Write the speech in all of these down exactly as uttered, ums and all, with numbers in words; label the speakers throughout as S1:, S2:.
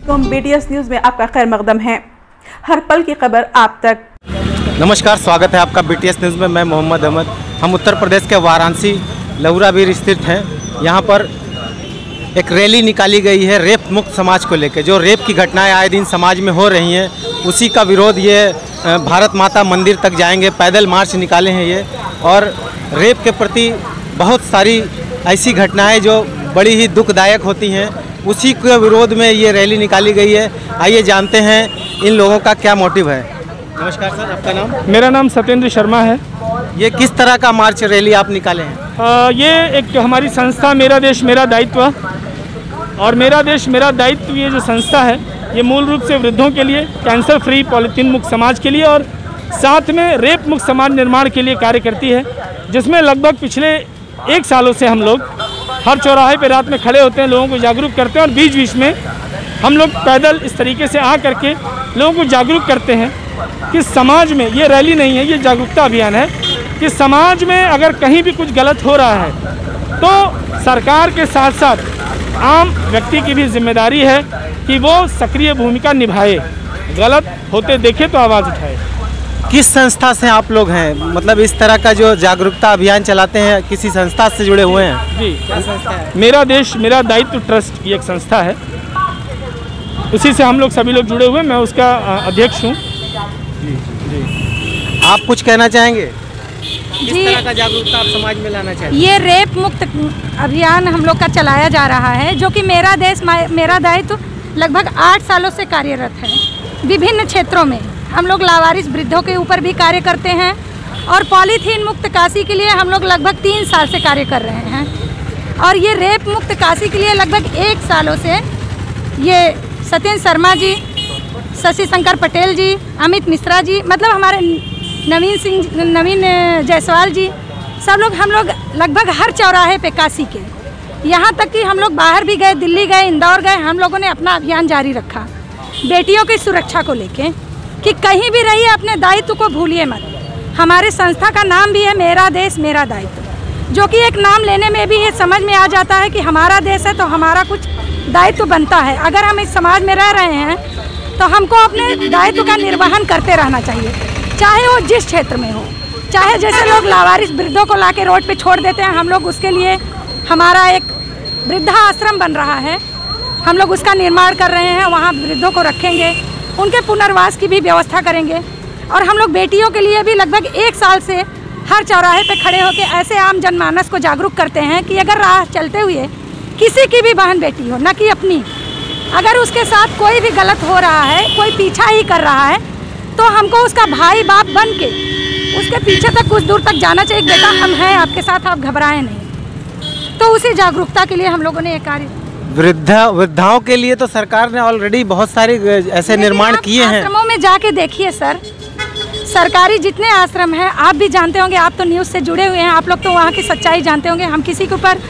S1: तो BTS news में आपका खैर मकदम है। हर पल की खबर आप तक।
S2: नमस्कार, स्वागत है आपका बीटीएस न्यूज़ में। मैं मोहम्मद अहमद। हम उत्तर प्रदेश के वाराणसी लहुरावीर स्थित हैं। यहाँ पर एक रैली निकाली गई है रेप मुक्त समाज को लेकर। जो रेप की घटनाएं आए दिन समाज में हो रही हैं, उसी का विरोध ये भारत माता मंदिर तक जाएंगे, पैदल मार्च निकाले हैं ये। और रेप के प्रति बहुत सारी ऐसी घटनाएं जो बड़ी ही दुखदायक होती हैं, उसी के विरोध में ये रैली निकाली गई है। आइए जानते हैं इन लोगों का क्या मोटिव है। नमस्कार सर, आपका नाम?
S3: मेरा नाम सत्येंद्र शर्मा है।
S2: ये किस तरह का मार्च रैली आप निकाले हैं?
S3: आ, ये एक हमारी संस्था मेरा देश मेरा दायित्व और मेरा देश मेरा दायित्व ये जो संस्था है, ये मूल रूप से वृद्धों के लिए, कैंसर फ्री पॉलीथीन मुक्त समाज के लिए और साथ में रेप मुक्त समाज निर्माण के लिए कार्य करती है। जिसमें लगभग पिछले एक सालों से हम लोग हर चौराहे पे रात में खड़े होते हैं, लोगों को जागरूक करते हैं और बीच बीच में हम लोग पैदल इस तरीके से आ करके लोगों को जागरूक करते हैं कि समाज में, ये रैली नहीं है, ये जागरूकता अभियान है कि समाज में अगर कहीं भी कुछ गलत हो रहा है तो सरकार के साथ साथ आम व्यक्ति की भी जिम्मेदारी है कि वो सक्रिय भूमिका निभाए, गलत होते देखे तो आवाज़ उठाए।
S2: किस संस्था से आप लोग हैं? मतलब इस तरह का जो जागरूकता अभियान चलाते हैं, किसी संस्था से जुड़े हुए हैं?
S3: जी, क्या संस्था है? मेरा देश मेरा दायित्व ट्रस्ट ये एक संस्था है, उसी से हम लोग सभी लोग जुड़े हुए हैं। मैं उसका अध्यक्ष हूँ।
S2: जी जी आप कुछ कहना चाहेंगे? किस तरह का जागरूकता आप समाज में लाना चाहेंगे?
S4: ये रेप मुक्त अभियान हम लोग का चलाया जा रहा है, जो कि मेरा देश मेरा दायित्व लगभग आठ सालों से कार्यरत है। विभिन्न क्षेत्रों में हम लोग लावारिस वृद्धों के ऊपर भी कार्य करते हैं और पॉलीथीन मुक्त काशी के लिए हम लोग लगभग तीन साल से कार्य कर रहे हैं। और ये रेप मुक्त काशी के लिए लगभग एक सालों से ये सत्येंद्र शर्मा जी, शशि शंकर पटेल जी, अमित मिश्रा जी, मतलब हमारे नवीन सिंह नवीन जायसवाल जी, सब लोग हम लोग लगभग हर चौराहे पे काशी के, यहाँ तक कि हम लोग बाहर भी गए, दिल्ली गए, इंदौर गए, हम लोगों ने अपना अभियान जारी रखा बेटियों की सुरक्षा को लेके कि कहीं भी रहिए अपने दायित्व को भूलिए मत। हमारे संस्था का नाम भी है मेरा देश मेरा दायित्व, जो कि एक नाम लेने में भी ये समझ में आ जाता है कि हमारा देश है तो हमारा कुछ दायित्व बनता है। अगर हम इस समाज में रह रहे हैं तो हमको अपने दायित्व का निर्वहन करते रहना चाहिए, चाहे वो जिस क्षेत्र में हो। चाहे जैसे लोग लावारिस वृद्धों को लाके रोड पे छोड़ देते हैं, हम लोग उसके लिए हमारा एक वृद्धा आश्रम बन रहा है, हम लोग उसका निर्माण कर रहे हैं। वहाँ वृद्धों को रखेंगे, उनके पुनर्वास की भी व्यवस्था करेंगे। और हम लोग बेटियों के लिए भी लगभग एक साल से हर चौराहे पे खड़े होकर ऐसे आम जनमानस को जागरूक करते हैं कि अगर राह चलते हुए किसी की भी बहन बेटी हो, न कि अपनी, अगर उसके साथ कोई भी गलत हो रहा है, कोई पीछा ही कर रहा है, तो हमको उसका भाई बाप बन के उसके पीछे तक कुछ दूर तक जाना चाहिए। बेटा हम हैं आपके साथ, आप घबराएं नहीं। तो उसी जागरूकता के लिए हम लोगों ने ये कार्य।
S2: वृद्धा वृद्धाओं के लिए तो सरकार ने ऑलरेडी बहुत सारे ऐसे निर्माण किए हैं।
S4: आश्रमों में जाके देखिए सर, सरकारी जितने आश्रम हैं, आप भी जानते होंगे, आप तो न्यूज़ से जुड़े हुए हैं, आप लोग तो वहाँ की सच्चाई जानते होंगे। हम किसी के ऊपर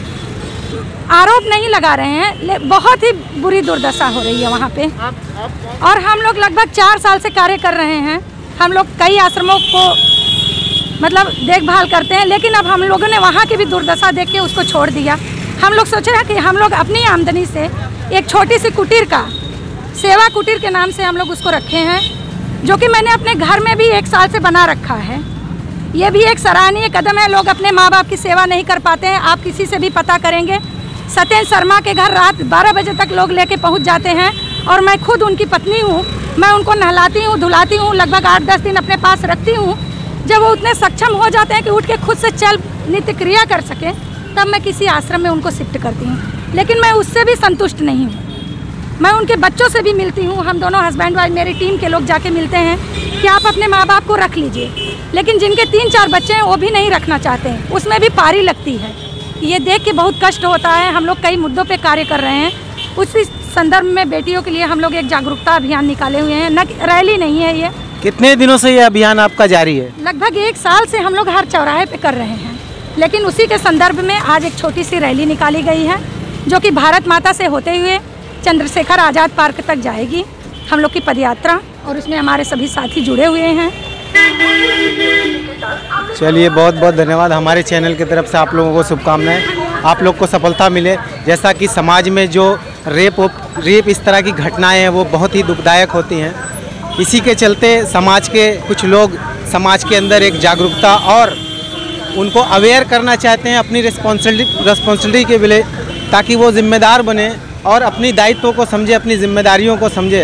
S4: आरोप नहीं लगा रहे हैं, बहुत ही बुरी दुर्दशा हो रही है वहाँ पे। और हम लोग लगभग चार साल से कार्य कर रहे हैं। हम लोग कई आश्रमों को मतलब देखभाल करते हैं, लेकिन अब हम लोगों ने वहाँ की भी दुर्दशा देख के उसको छोड़ दिया। हम लोग सोचे हैं कि हम लोग अपनी आमदनी से एक छोटी सी कुटीर का, सेवा कुटीर के नाम से हम लोग उसको रखे हैं, जो कि मैंने अपने घर में भी एक साल से बना रखा है। ये भी एक सराहनीय कदम है। लोग अपने माँ बाप की सेवा नहीं कर पाते हैं। आप किसी से भी पता करेंगे, सत्येंद्र शर्मा के घर रात बारह बजे तक लोग लेके पहुंच जाते हैं और मैं खुद उनकी पत्नी हूं। मैं उनको नहलाती हूं, धुलाती हूं, लगभग आठ दस दिन अपने पास रखती हूं। जब वो उतने सक्षम हो जाते हैं कि उठ के खुद से चल नित्य क्रिया कर सकें, तब मैं किसी आश्रम में उनको शिफ्ट करती हूँ। लेकिन मैं उससे भी संतुष्ट नहीं हूँ। मैं उनके बच्चों से भी मिलती हूँ। हम दोनों हस्बैंड वाइफ, मेरी टीम के लोग जाके मिलते हैं कि आप अपने माँ बाप को रख लीजिए। लेकिन जिनके तीन चार बच्चे हैं वो भी नहीं रखना चाहते हैं, उसमें भी पारी लगती है। ये देख के बहुत कष्ट होता है। हम लोग कई मुद्दों पे कार्य कर रहे हैं। उसी संदर्भ में बेटियों के लिए हम लोग एक जागरूकता अभियान निकाले हुए हैं। न रैली नहीं है ये।
S2: कितने दिनों से ये अभियान आपका जारी है?
S4: लगभग एक साल से हम लोग हर चौराहे पे कर रहे हैं। लेकिन उसी के संदर्भ में आज एक छोटी सी रैली निकाली गई है, जो कि भारत माता से होते हुए चंद्रशेखर आज़ाद पार्क तक जाएगी। हम लोग की पदयात्रा, और उसमें हमारे सभी साथी जुड़े हुए हैं।
S2: चलिए, बहुत बहुत धन्यवाद। हमारे चैनल की तरफ से आप लोगों को शुभकामनाएं। आप लोग को सफलता मिले। जैसा कि समाज में जो रेप रेप इस तरह की घटनाएं हैं वो बहुत ही दुखदायक होती हैं। इसी के चलते समाज के कुछ लोग समाज के अंदर एक जागरूकता और उनको अवेयर करना चाहते हैं अपनी रिस्पॉन्सिबिलिटी रिस्पॉन्सिबिलिटी के लिए, ताकि वो जिम्मेदार बने और अपनी दायित्वों को समझे, अपनी जिम्मेदारियों को समझे।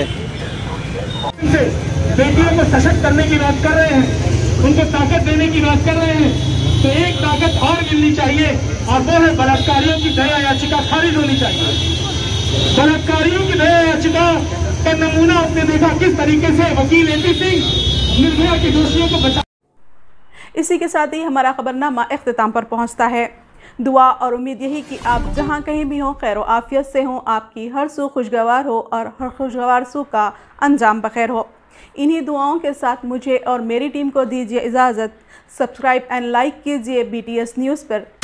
S3: बेटियों को सशक्त करने की बात कर रहे हैं, उनको ताकत देने की बात कर रहे हैं, तो एक ताकत और मिलनी चाहिए और वो है बलात्कारियों की दया याचिका खारिज होनी चाहिए। बलात्कारियों की दया याचिका का नमूना आपने देखा किस तरीके से वकील एपी सिंह निर्भया के दोषियों को बचा।
S1: इसी के साथ ही हमारा खबरनामा इख्तिताम पर पहुंचता है। दुआ और उम्मीद यही कि आप जहां कहीं भी हों खैर आफियत से हों, आपकी हर सू खुशगवार हो और हर खुशगवार सू का अंजाम बखैर हो। इन्हीं दुआओं के साथ मुझे और मेरी टीम को दीजिए इजाज़त। सब्सक्राइब एंड लाइक कीजिए बीटीएस न्यूज़ पर।